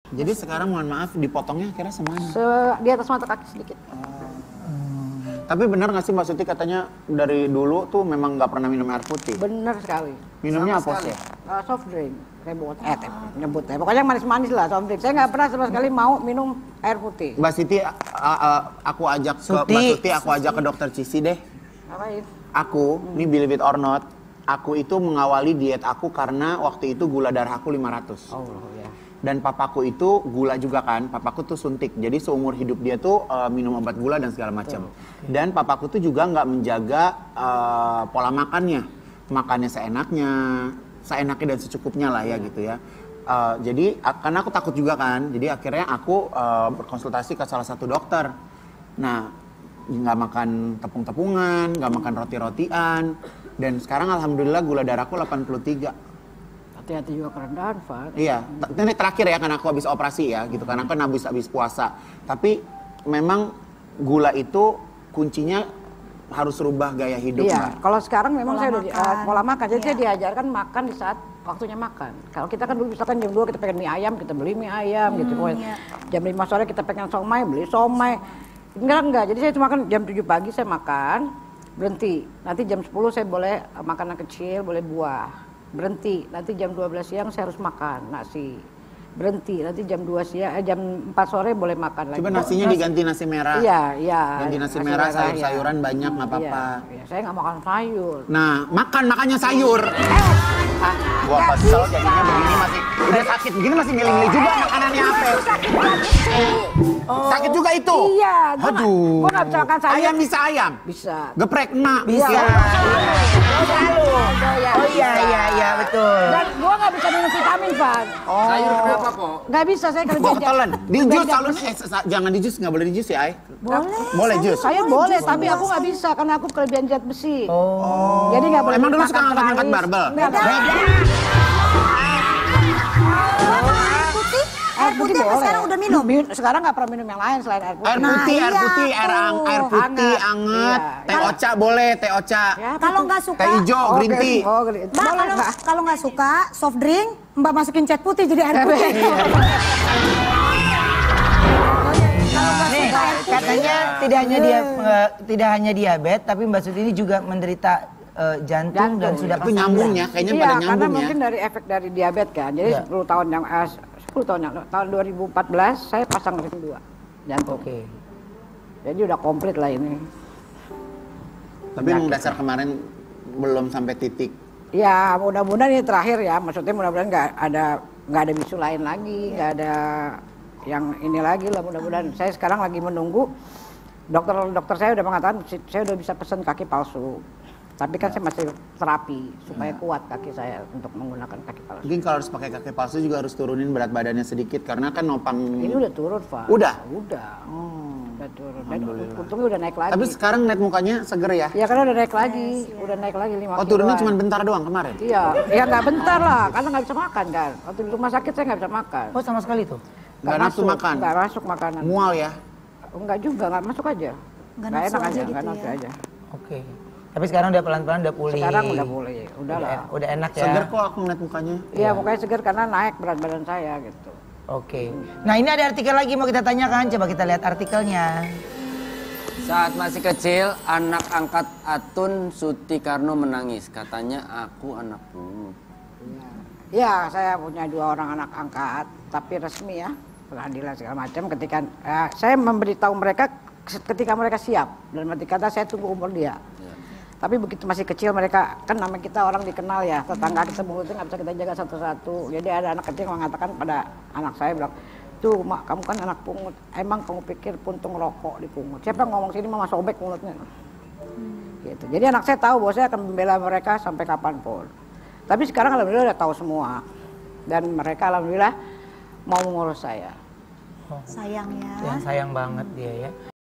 Jadi sekarang mohon maaf dipotongnya akhirnya semana? Di atas mata kaki sedikit. Tapi benar nggak sih Mbak Suti katanya dari dulu tuh memang nggak pernah minum air putih? Bener sekali. Minumnya apa sih? Soft drink. Nyebutnya. Pokoknya yang manis-manis lah soft drink. Saya nggak pernah sama sekali mau minum air putih. Mbak Siti, aku ajak ke Mbak Suti, aku ajak ke dokter Cici deh. Ngapain? Aku, ini believe it or not, aku itu mengawali diet aku karena waktu itu gula darah aku 500. Oh ya. Dan papaku itu gula juga kan, papaku tuh suntik. Jadi seumur hidup dia tuh minum obat gula dan segala macam. Dan papaku tuh juga nggak menjaga pola makannya. Makannya seenaknya dan secukupnya lah ya gitu ya. Jadi karena aku takut juga kan, jadi akhirnya aku berkonsultasi ke salah satu dokter. Nah, nggak makan tepung-tepungan, nggak makan roti-rotian. Dan sekarang alhamdulillah gula darahku 83. Hati-hati juga kerendahan, Pak. Iya, ini terakhir ya karena aku habis operasi ya gitu, karena aku kan habis puasa. Tapi memang gula itu kuncinya harus rubah gaya hidup. Iya, kalau sekarang memang Pola saya udah makan. pola makan. Jadi Iya. saya diajarkan makan di saat waktunya makan. Kalau kita kan dulu misalkan jam 2 kita pengen mie ayam, kita beli mie ayam gitu. Iya. Jam 5 sore kita pengen somai, beli somai. Enggak. Jadi saya cuma kan jam 7 pagi saya makan, berhenti. Nanti jam 10 saya boleh makanan kecil, boleh buah. Berhenti. Nanti jam 12 siang saya harus makan nasi. Berhenti. Nanti jam 2 siang jam 4 sore boleh makan lagi. Coba nasinya diganti nasi merah. Iya. Ganti nasi merah, sayur-sayuran banyak nggak apa-apa. Iya, saya nggak makan sayur. Nah, makanya sayur. Gua kesel jadinya begini masih udah sakit begini masih milih-milih juga makanannya apa. Sakit juga itu. Iya, Aduh. gua nggak bisa makan sayur. Ayam bisa ayam. Bisa. Geprek enak Bisa. Selalu. Oh iya betul. Dan gua nggak bisa minum vitamin, Pak. Sayur kenapa, Po? Nggak bisa, saya Gua kerja. ketelan. Di jus selalu jangan di jus, nggak boleh di jus ya, Ay. Boleh jus. Saya boleh, tapi aku nggak bisa karena aku kelebihan zat besi. Oh. Jadi nggak boleh. Emang dulu makan suka ngangkat-ngangkat manis. barbel? Nggak. Air putih apa boleh. sekarang udah minum? Sekarang nggak pernah minum yang lain selain air putih. Air putih, Nah, air iya putih, air putih, Hangat. anget. Iya. Teh oca boleh, teh oca. Ya, Kalau nggak suka, Teh hijau, green tea. Oh, green tea. Mbak, Boleh, Mbak. kalau nggak suka soft drink, Mbak masukin cat putih jadi air putih. Nih, katanya tidak hanya diabetes, tapi Mbak Suti ini juga menderita jantung dan sudah Itu nyambung ya, kayaknya Iya, pada karena nyambung ya. mungkin dari efek dari diabetes kan. Jadi Iya. 10 tahun yang 10 tahun yang tahun 2014 saya pasang ring 2 jantung. Oke. Jadi udah komplit lah ini. Tapi emang dasar kemarin belum sampai titik. Ya mudah-mudahan ini terakhir ya. Maksudnya mudah-mudahan nggak ada bisu lain lagi, nggak ada yang ini lagi lah. Mudah-mudahan. Saya sekarang lagi menunggu dokter saya udah mengatakan saya udah bisa pesan kaki palsu. Tapi kan saya masih terapi supaya kuat kaki saya untuk menggunakan kaki palsu. Mungkin kalau harus pakai kaki palsu juga harus turunin berat badannya sedikit karena kan nopang. Ini udah turun, Pak. Udah? Udah. Udah turun. Dan untungnya udah naik lagi. Tapi sekarang lihat mukanya seger ya. Ya karena udah naik lagi. Udah naik lagi 5 Oh turunnya cuma bentar doang kemarin? Iya. Ya nggak bentar lah. Karena nggak bisa makan kan. Waktu di rumah sakit saya nggak bisa makan. Oh sama sekali tuh. Nggak nafsu makan? Nggak masuk makanan. Mual ya? Enggak juga, nggak masuk aja. Nggak Nggak nafsu enak aja aja, gitu nggak nafsu ya. aja. Oke. Tapi sekarang udah pelan-pelan udah pulih. Sekarang udah boleh. Udah lah. Udah enak ya. Seger kok aku ngeliat mukanya. Iya, mukanya segar karena naik berat badan saya gitu. Oke. Nah ini ada artikel lagi mau kita tanyakan. Coba kita lihat artikelnya. Saat masih kecil, anak angkat Atun Sutikarno menangis. Katanya aku anak pungut. Ya, saya punya 2 orang anak angkat, tapi resmi ya, pengadilan segala macam. Ketika saya memberitahu mereka ketika mereka siap, dan arti kata saya tunggu umur dia. Tapi begitu masih kecil mereka kan nama kita orang dikenal ya, tetangga kita mulutnya nggak bisa kita jaga satu-satu. Jadi ada anak kecil yang mengatakan pada anak saya bilang, tuh mak kamu kan anak pungut, emang kamu pikir puntung rokok dipungut? Siapa yang ngomong sini mama sobek mulutnya. Gitu. Jadi anak saya tahu bahwa saya akan membela mereka sampai kapanpun. Tapi sekarang alhamdulillah udah tahu semua. Dan mereka alhamdulillah mau mengurus saya. Sayang ya. Yang sayang banget dia ya.